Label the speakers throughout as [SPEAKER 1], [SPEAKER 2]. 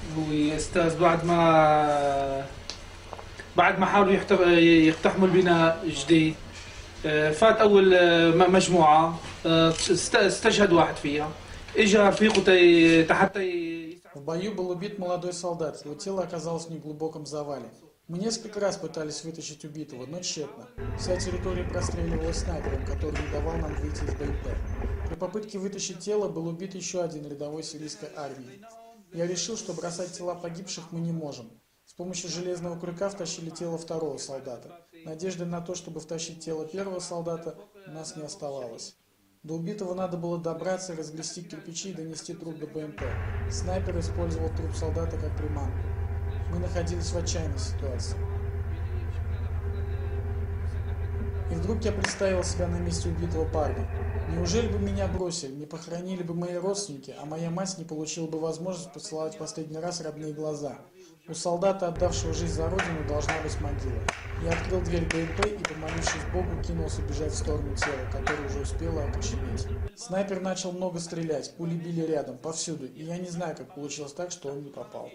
[SPEAKER 1] هو أستاذ بعد ما حاولوا يقتحموا البناء جديد. فات أول مجموعة، استشهد واحد فيها. إجا رفيقه حتى
[SPEAKER 2] В бою был убит молодой солдат, его тело оказалось в неглубоком завале. Мы несколько раз пытались вытащить убитого, но тщетно. Вся территория простреливалась снайпером, который не давал нам выйти из БМП. При попытке вытащить тело был убит еще один рядовой сирийской армии. Я решил, что бросать тела погибших мы не можем. С помощью железного крюка втащили тело второго солдата. Надежды на то, чтобы втащить тело первого солдата, у нас не оставалось. До убитого надо было добраться, разгрести кирпичи и донести труп до БМП. Снайпер использовал труп солдата как приманку. Мы находились в отчаянной ситуации. И вдруг я представил себя на месте убитого парня. Неужели бы меня бросили, не похоронили бы мои родственники, а моя мать не получила бы возможность поцеловать в последний раз родные глаза? У солдата, отдавшего жизнь за родину, должна быть могила. Я открыл дверь БМП и, помолившись Богу, кинулся бежать в сторону тела, которое уже успело окоченеть. Снайпер начал много стрелять, пули били рядом, повсюду, и я не знаю, как получилось так, что он не попал.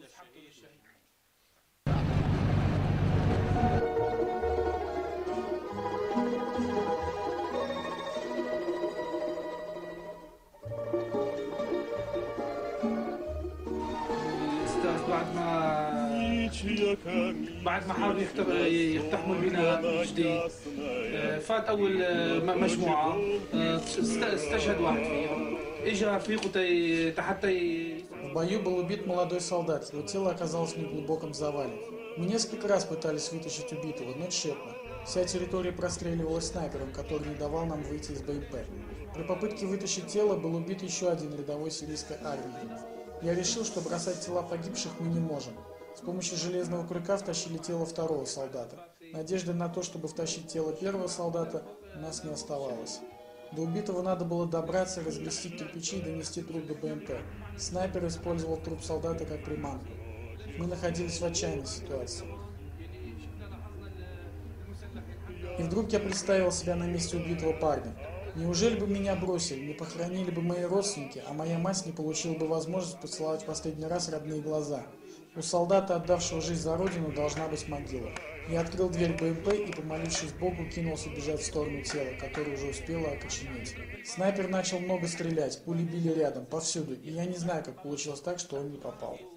[SPEAKER 1] بعد ما حاولوا يقتحموا البناء جديد. فات أول مجموعة، استشهد واحد فيها. إجا رفيقه حتى
[SPEAKER 2] В бою был убит молодой солдат, его тело оказалось в неглубоком завале. Мы несколько раз пытались вытащить убитого, но тщетно. Вся территория простреливалась снайпером, который не давал нам выйти из БМП. При попытке вытащить тело был убит еще один рядовой сирийской армии. Я решил, что бросать тела погибших мы не можем. С помощью железного крюка втащили тело второго солдата. Надежды на то, чтобы втащить тело первого солдата, у нас не оставалось. До убитого надо было добраться, разгрести кирпичи и донести труп до БМП. Снайпер использовал труп солдата как приманку. Мы находились в отчаянной ситуации. И вдруг я представил себя на месте убитого парня. Неужели бы меня бросили, не похоронили бы мои родственники, а моя мать не получила бы возможность поцеловать в последний раз родные глаза? У солдата, отдавшего жизнь за родину, должна быть могила. Я открыл дверь БМП и, помолившись Богу, кинулся бежать в сторону тела, которое уже успело окоченеть. Снайпер начал много стрелять, пули били рядом, повсюду, и я не знаю, как получилось так, что он не попал.